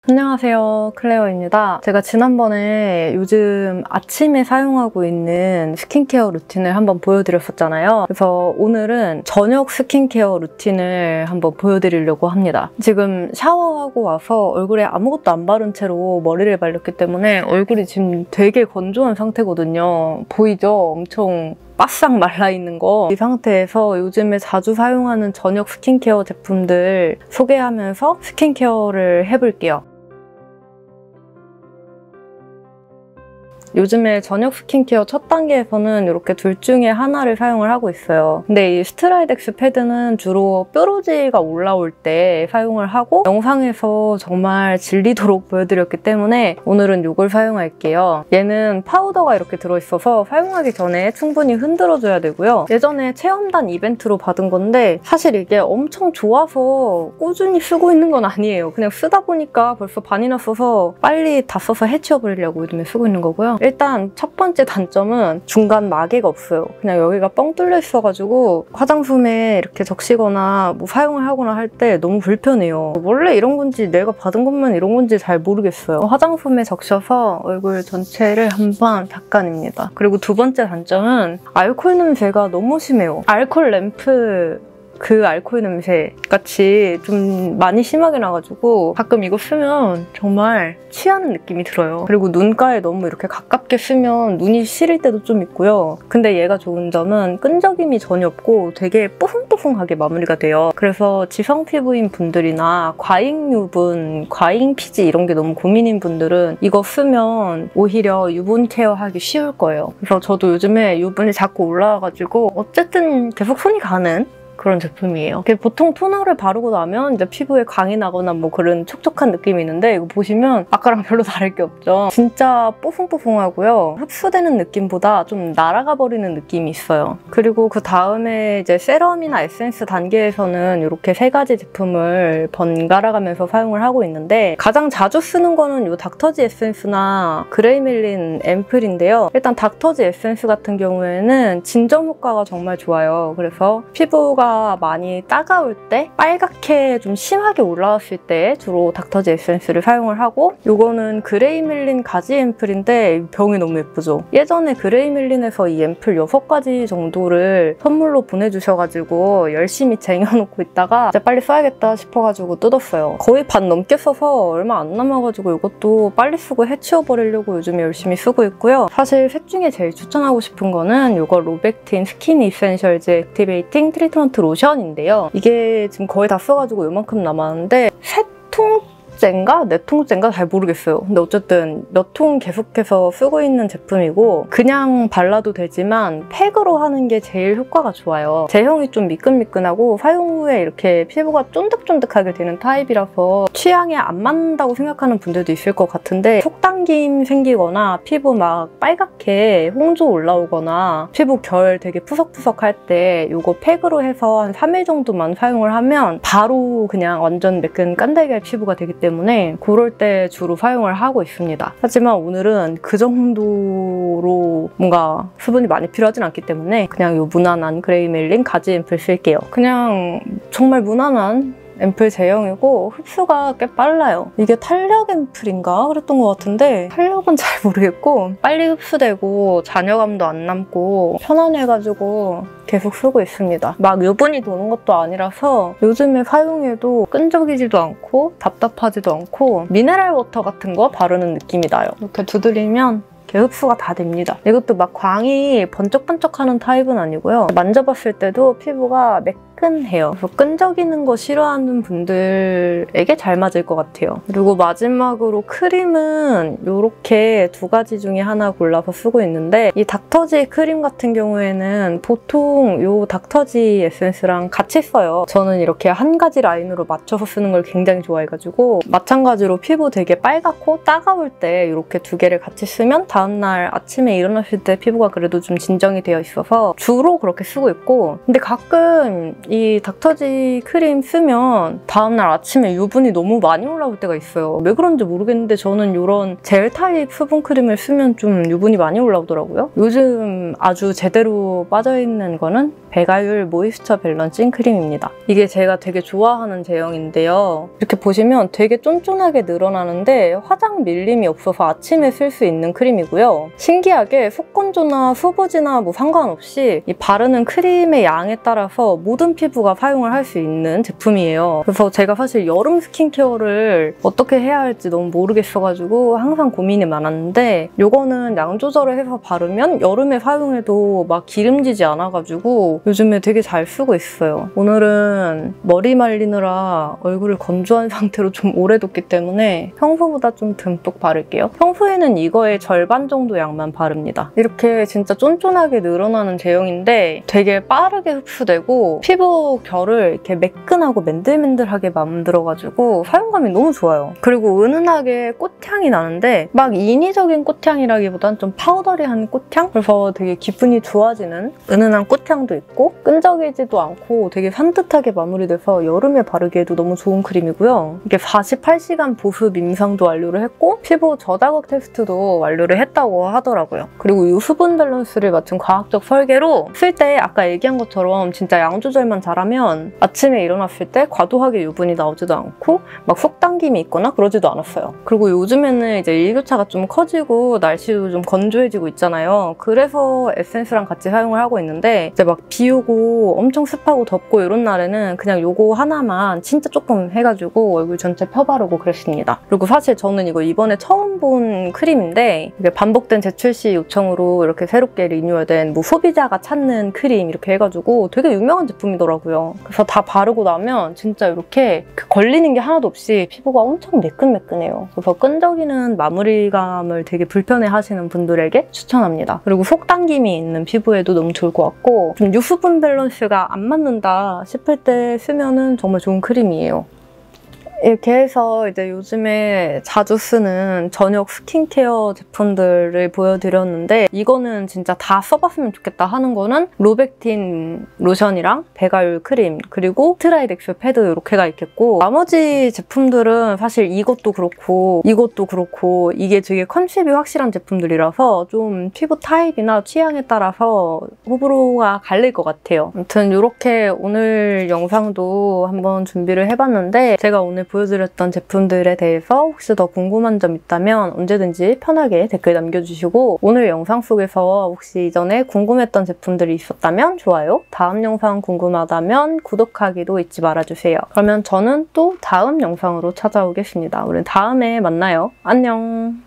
안녕하세요, 클레어입니다. 제가 지난번에 요즘 아침에 사용하고 있는 스킨케어 루틴을 한번 보여드렸었잖아요. 그래서 오늘은 저녁 스킨케어 루틴을 한번 보여드리려고 합니다. 지금 샤워하고 와서 얼굴에 아무것도 안 바른 채로 머리를 말렸기 때문에 얼굴이 지금 되게 건조한 상태거든요. 보이죠? 엄청 바싹 말라있는 거. 이 상태에서 요즘에 자주 사용하는 저녁 스킨케어 제품들 소개하면서 스킨케어를 해볼게요. 요즘에 저녁 스킨케어 첫 단계에서는 이렇게 둘 중에 하나를 사용을 하고 있어요. 근데 이 스트라이덱스 패드는 주로 뾰루지가 올라올 때 사용을 하고 영상에서 정말 질리도록 보여드렸기 때문에 오늘은 이걸 사용할게요. 얘는 파우더가 이렇게 들어있어서 사용하기 전에 충분히 흔들어줘야 되고요. 예전에 체험단 이벤트로 받은 건데 사실 이게 엄청 좋아서 꾸준히 쓰고 있는 건 아니에요. 그냥 쓰다 보니까 벌써 반이나 써서 빨리 다 써서 해치워버리려고 요즘에 쓰고 있는 거고요. 일단 첫 번째 단점은 중간 마개가 없어요. 그냥 여기가 뻥 뚫려 있어가지고 화장품에 이렇게 적시거나 뭐 사용을 하거나 할 때 너무 불편해요. 원래 이런 건지 내가 받은 것만 이런 건지 잘 모르겠어요. 화장품에 적셔서 얼굴 전체를 한번 닦아냅니다. 그리고 두 번째 단점은 알코올 냄새가 너무 심해요. 알코올 램프 그 알코올 냄새 같이 좀 많이 심하게 나가지고 가끔 이거 쓰면 정말 취하는 느낌이 들어요. 그리고 눈가에 너무 이렇게 가깝게 쓰면 눈이 시릴 때도 좀 있고요. 근데 얘가 좋은 점은 끈적임이 전혀 없고 되게 뽀송뽀송하게 마무리가 돼요. 그래서 지성 피부인 분들이나 과잉 유분, 과잉 피지 이런 게 너무 고민인 분들은 이거 쓰면 오히려 유분 케어하기 쉬울 거예요. 그래서 저도 요즘에 유분이 자꾸 올라와가지고 어쨌든 계속 손이 가는 그런 제품이에요. 보통 토너를 바르고 나면 이제 피부에 광이 나거나 뭐 그런 촉촉한 느낌이 있는데 이거 보시면 아까랑 별로 다를 게 없죠. 진짜 뽀송뽀송하고요. 흡수되는 느낌보다 좀 날아가 버리는 느낌이 있어요. 그리고 그 다음에 이제 세럼이나 에센스 단계에서는 이렇게 세 가지 제품을 번갈아 가면서 사용을 하고 있는데 가장 자주 쓰는 거는 이 닥터지 에센스나 그레이밀린 앰플인데요. 일단 닥터지 에센스 같은 경우에는 진정 효과가 정말 좋아요. 그래서 피부가 많이 따가울 때 빨갛게 좀 심하게 올라왔을 때 주로 닥터지 에센스를 사용을 하고 이거는 그레이밀린 가지 앰플인데 병이 너무 예쁘죠? 예전에 그레이밀린에서 이 앰플 6가지 정도를 선물로 보내주셔가지고 열심히 쟁여놓고 있다가 이제 빨리 써야겠다 싶어가지고 뜯었어요. 거의 반 넘게 써서 얼마 안 남아가지고 이것도 빨리 쓰고 해치워버리려고 요즘에 열심히 쓰고 있고요. 사실 셋 중에 제일 추천하고 싶은 거는 이거 로백틴 스킨 이센셜즈 액티베이팅 트리트먼트 로션인데요. 이게 지금 거의 다 써가지고 이만큼 남았는데 3통째인가 4통째인가 잘 모르겠어요. 근데 어쨌든 몇 통 계속해서 쓰고 있는 제품이고 그냥 발라도 되지만 팩으로 하는 게 제일 효과가 좋아요. 제형이 좀 미끈미끈하고 사용 후에 이렇게 피부가 쫀득쫀득하게 되는 타입이라서 취향에 안 맞는다고 생각하는 분들도 있을 것 같은데 속당김 생기거나 피부 막 빨갛게 홍조 올라오거나 피부 결 되게 푸석푸석할 때 이거 팩으로 해서 한 3일 정도만 사용을 하면 바로 그냥 완전 매끈 깐달걀 피부가 되기 때문에 그럴 때 주로 사용을 하고 있습니다. 하지만 오늘은 그 정도로 뭔가 수분이 많이 필요하진 않기 때문에 그냥 이 무난한 그레이밀린 가지 앰플 쓸게요. 그냥 정말 무난한 앰플 제형이고 흡수가 꽤 빨라요. 이게 탄력 앰플인가 그랬던 것 같은데 탄력은 잘 모르겠고 빨리 흡수되고 잔여감도 안 남고 편안해가지고 계속 쓰고 있습니다. 막 유분이 도는 것도 아니라서 요즘에 사용해도 끈적이지도 않고 답답하지도 않고 미네랄 워터 같은 거 바르는 느낌이 나요. 이렇게 두드리면 흡수가 다 됩니다. 이것도 막 광이 번쩍번쩍하는 타입은 아니고요. 만져봤을 때도 피부가 매끈해요. 그래서 끈적이는 거 싫어하는 분들에게 잘 맞을 것 같아요. 그리고 마지막으로 크림은 이렇게 2가지 중에 하나 골라서 쓰고 있는데 이 닥터지 크림 같은 경우에는 보통 이 닥터지 에센스랑 같이 써요. 저는 이렇게 한 가지 라인으로 맞춰서 쓰는 걸 굉장히 좋아해가지고 마찬가지로 피부 되게 빨갛고 따가울 때 이렇게 2개를 같이 쓰면 다음날 아침에 일어났을 때 피부가 그래도 좀 진정이 되어 있어서 주로 그렇게 쓰고 있고 근데 가끔 이 닥터지 크림 쓰면 다음날 아침에 유분이 너무 많이 올라올 때가 있어요. 왜 그런지 모르겠는데 저는 이런 젤 타입 수분 크림을 쓰면 좀 유분이 많이 올라오더라고요. 요즘 아주 제대로 빠져있는 거는 배가율 모이스처 밸런싱 크림입니다. 이게 제가 되게 좋아하는 제형인데요. 이렇게 보시면 되게 쫀쫀하게 늘어나는데 화장 밀림이 없어서 아침에 쓸 수 있는 크림이고요. 신기하게 속건조나 수부지나 뭐 상관없이 이 바르는 크림의 양에 따라서 모든 피부가 사용을 할 수 있는 제품이에요. 그래서 제가 사실 여름 스킨케어를 어떻게 해야 할지 너무 모르겠어가지고 항상 고민이 많았는데 이거는 양 조절을 해서 바르면 여름에 사용해도 막 기름지지 않아가지고 요즘에 되게 잘 쓰고 있어요. 오늘은 머리 말리느라 얼굴을 건조한 상태로 좀 오래 뒀기 때문에 평소보다 좀 듬뿍 바를게요. 평소에는 이거의 절반 정도 양만 바릅니다. 이렇게 진짜 쫀쫀하게 늘어나는 제형인데 되게 빠르게 흡수되고 피부 결을 이렇게 매끈하고 맨들맨들하게 만들어가지고 사용감이 너무 좋아요. 그리고 은은하게 꽃향이 나는데 막 인위적인 꽃향이라기보단 좀 파우더리한 꽃향? 그래서 되게 기분이 좋아지는 은은한 꽃향도 있고 끈적이지도 않고 되게 산뜻하게 마무리돼서 여름에 바르기에도 너무 좋은 크림이고요. 이게 48시간 보습 임상도 완료를 했고 피부 저자극 테스트도 완료를 했다고 하더라고요. 그리고 이 수분 밸런스를 맞춘 과학적 설계로 쓸 때 아까 얘기한 것처럼 진짜 양 조절만 잘하면 아침에 일어났을 때 과도하게 유분이 나오지도 않고 막 속당김이 있거나 그러지도 않았어요. 그리고 요즘에는 이제 일교차가 좀 커지고 날씨도 좀 건조해지고 있잖아요. 그래서 에센스랑 같이 사용을 하고 있는데 이제 막 비 오고 엄청 습하고 덥고 이런 날에는 그냥 요거 하나만 진짜 조금 해가지고 얼굴 전체 펴바르고 그랬습니다. 그리고 사실 저는 이거 이번에 처음 본 크림인데 이게 반복된 재출시 요청으로 이렇게 새롭게 리뉴얼된 뭐 소비자가 찾는 크림 이렇게 해가지고 되게 유명한 제품이더라고요. 그래서 다 바르고 나면 진짜 이렇게 걸리는 게 하나도 없이 피부가 엄청 매끈매끈해요. 그래서 끈적이는 마무리감을 되게 불편해하시는 분들에게 추천합니다. 그리고 속당김이 있는 피부에도 너무 좋을 것 같고 좀 유수분 밸런스가 안 맞는다 싶을 때 쓰면은 정말 좋은 크림이에요. 이렇게 해서 이제 요즘에 자주 쓰는 저녁 스킨케어 제품들을 보여드렸는데 이거는 진짜 다 써봤으면 좋겠다 하는 거는 로백틴 로션이랑 배가율 크림 그리고 스트라이덱스 패드 이렇게가 있겠고 나머지 제품들은 사실 이것도 그렇고 이게 되게 컨셉이 확실한 제품들이라서 좀 피부 타입이나 취향에 따라서 호불호가 갈릴 것 같아요. 아무튼 이렇게 오늘 영상도 한번 준비를 해봤는데 제가 오늘 보여드렸던 제품들에 대해서 혹시 더 궁금한 점 있다면 언제든지 편하게 댓글 남겨주시고 오늘 영상 속에서 혹시 이전에 궁금했던 제품들이 있었다면 좋아요, 다음 영상 궁금하다면 구독하기도 잊지 말아주세요. 그러면 저는 또 다음 영상으로 찾아오겠습니다. 우리 다음에 만나요. 안녕!